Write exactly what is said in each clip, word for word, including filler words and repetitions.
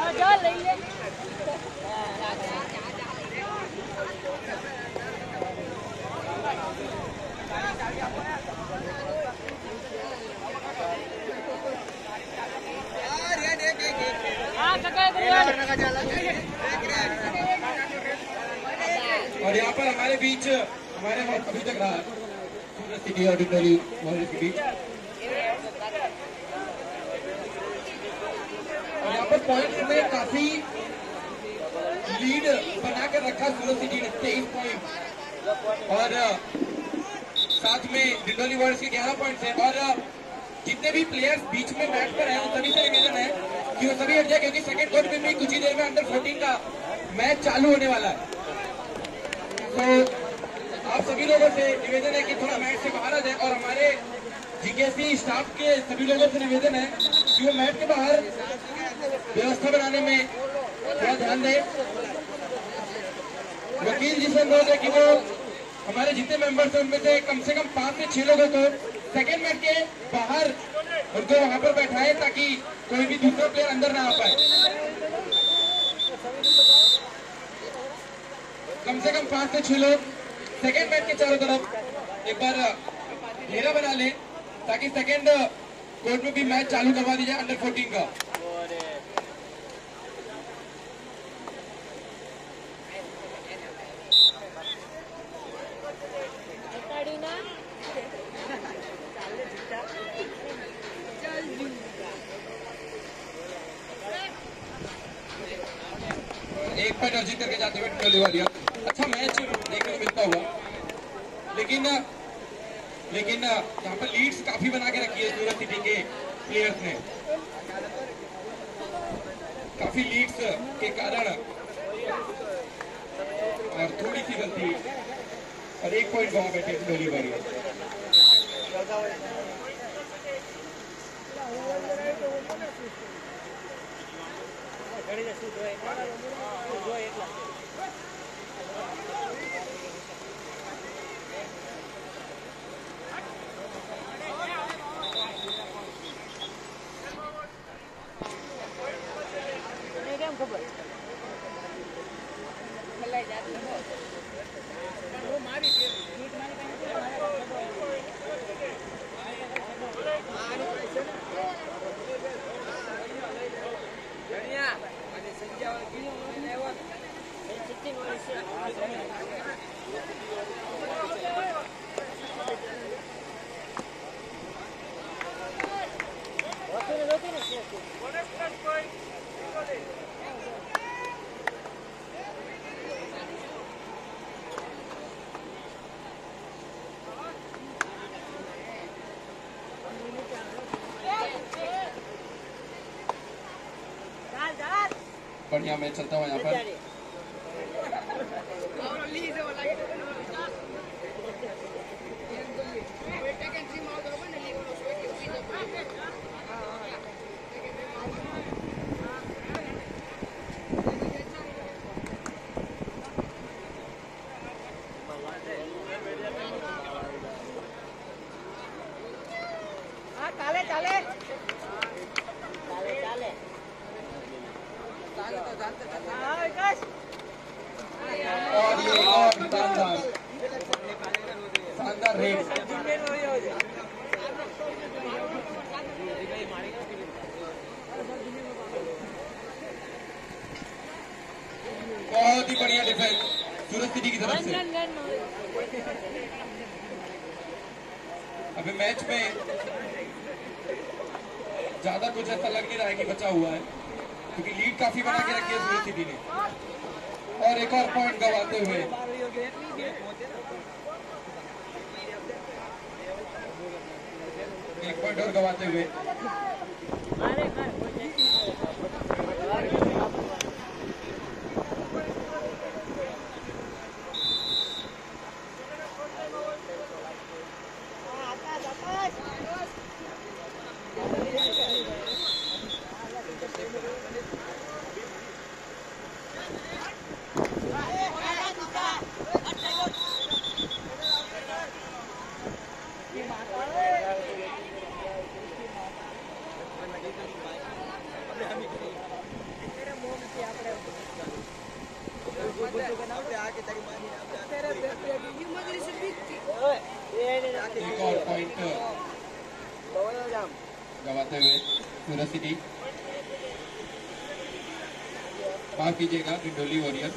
और यहाँ पर हमारे बीच हमारे अभी तक रहा सूरत सिटी और डिंडोली मोहल्ले के बीच, और यहाँ पर पॉइंट्स में काफी लीड बनाकर रखा सूरत सिटी ने तेईस पॉइंट, और साथ में डिंडोली वर्ल्ड्स के ग्यारह पॉइंट्स हैं। और जितने भी प्लेयर्स बीच में मैच पर हैं, सभी से निवेदन है कि वो सभी हट जाए, क्योंकि सेकंड क्वार्टर में भी कुछ ही देर में अंडर फोर्टीन का मैच चालू होने वाला है। तो आप सभी लोगों से निवेदन है कि थोड़ा मैच से बाहर आ जाए, और हमारे जीकेएससी स्टाफ के सभी लोगों से निवेदन है कि वो मैच के बाहर व्यवस्था बनाने में थोड़ा ध्यान दें। वकील जी से अनुरोध है कि वो हमारे जितने मेंबर्स हैं उनमें से कम से कम पांच से छह लोगों को सेकेंड मैच के बाहर उनको वहां पर बैठाए, ताकि कोई भी दूसरा प्लेयर अंदर ना आ पाए। कम से कम पांच से छह लोग सेकेंड मैच के चारों तरफ एक बार घेरा बना लें, ताकि सेकेंड कोर्ट में भी मैच चालू करवा दी जाए अंडर फोर्टीन का। एक पॉइंट अर्जित करके जाते हुए डिंडोली वारियर, अच्छा मैच देखने को मिलता हुआ, लेकिन लेकिन यहाँ पर लीड्स काफी बना के रखी है सूरत सिटी के प्लेयर्स ने। काफी लीड्स के कारण और थोड़ी सी गलती और एक पॉइंट गवा बैठे डिंडोली वारियर। बढ़िया मैच चलता हुआ यहाँ पर। चाले चाले और ये और शानदार शानदार रेड, बहुत ही बढ़िया डिफेंस सूरत सिटी की तरफ से। अभी मैच में ज्यादा कुछ ऐसा लग नहीं रहा है कि बचा हुआ है, क्योंकि लीड काफी बना के रखी है सूरत सिटी ने। और एक और पॉइंट गवाते हुए एक पॉइंट और गवाते हुए एक और पॉइंट गवाते हुए सूरत सिटी, माफ कीजिएगा डिंडोली वॉरियर।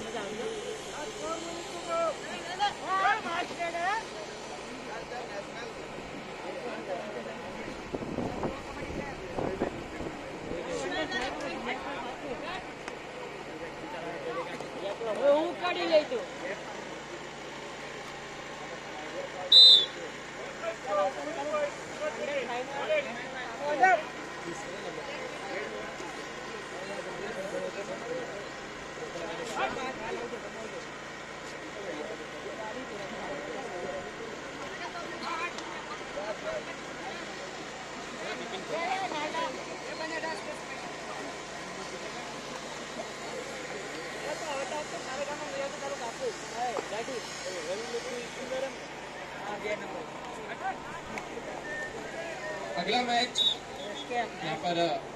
अगला मैच यहाँ पर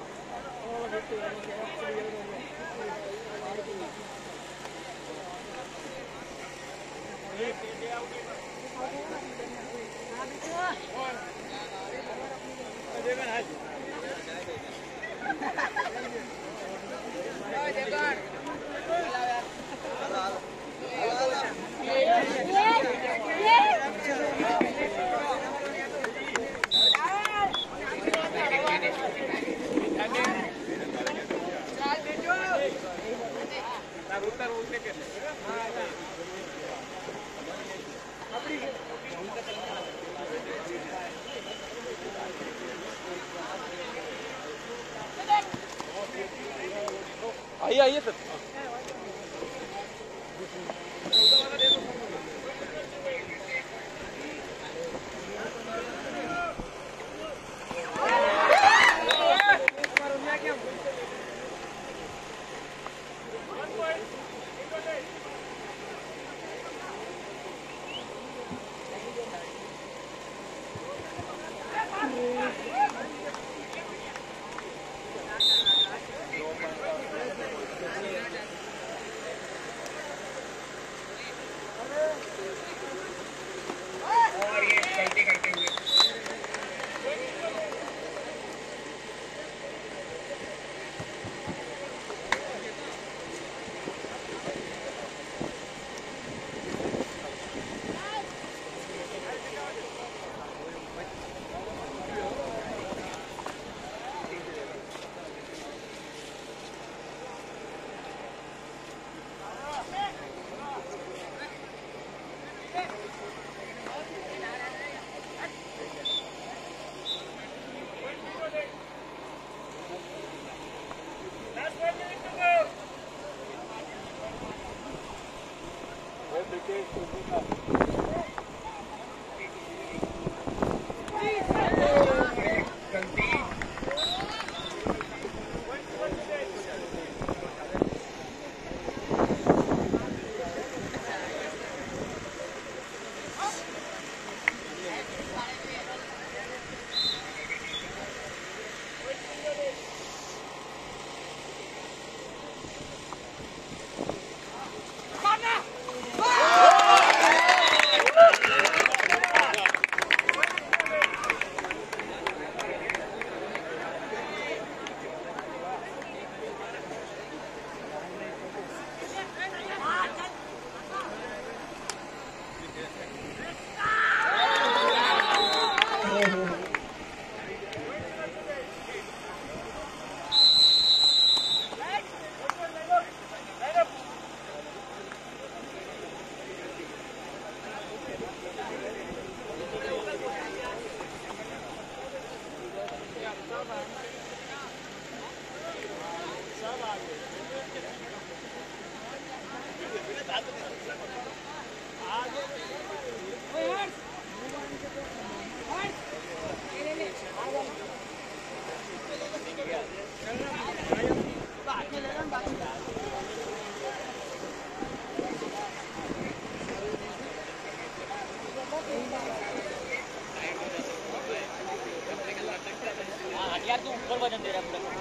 आइए आइए सर। यार तू ऊपर वजन दे रहा है।